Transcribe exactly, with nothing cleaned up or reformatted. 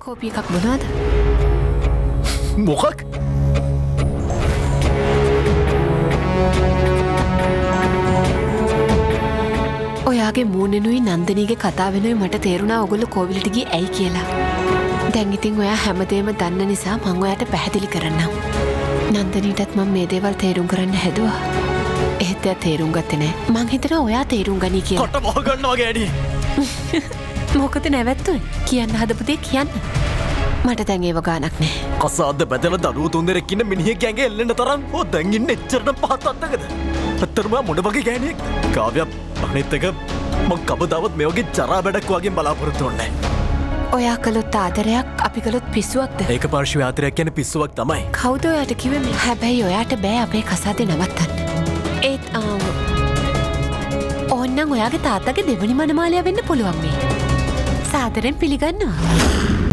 කෝපි එකක් මොනවද? මොකක්? ඔයාගේ මූණෙනුයි නන්දනීගේ කතාවෙනුයි මට තේරුණා ඔයගොල්ලෝ කෝවිලට ගියේ ඇයි කියලා. දැන් ඉතින් ඔයා හැමදේම දන්න නිසා මම ඔයාට පැහැදිලි කරන්නම්. නන්දනීටත් මම මේ දේවල් තේරුම් කරන්න හැදුවා. එහෙත් එයා තේරුම් ගත්තේ නැහැ. මං හිතනවා ඔයා තේරුම් ගනී කියලා. කොට මොහ ගන්නවා ගෑණි. මොකද නැවැත්තුනේ? කියන්න හදපු දේ කියන්න. මට දැන් ඒව ගානක් නැහැ. කසාද බැදලා දරුවෝ තුන් දෙනෙක් ඉන්න මිනිහෙක් ඇඟේ එල්ලෙන්න තරම් ඕ දැන් ඉන්නේ එච්චරට පහත් අත්තකද? අත්තරම මොන වගේ ගෑණියෙක්? කාව්‍ය අනිත් එක මං කවදාවත් මේ වගේ ජරා බඩක් වගේ බලාපොරොත්තු වෙන්නේ නැහැ. ඔයා කළොත් ආදරයක් අපි කළොත් පිස්සුවක්ද? ඒක පාර්ශ්ව ආදරයක් කියන්නේ පිස්සුවක් තමයි. කවුද ඔයාට කිව්වේ මේ? හැබැයි ඔයාට බෑ අපේ කසාදේ නවත්තන්න. ඒත් ඕන්නම් ඔයාගේ තාත්තගේ දෙවනි මනමාලයා වෙන්න පුළුවන් මේ. සාදරෙන් පිළිගන්නවා.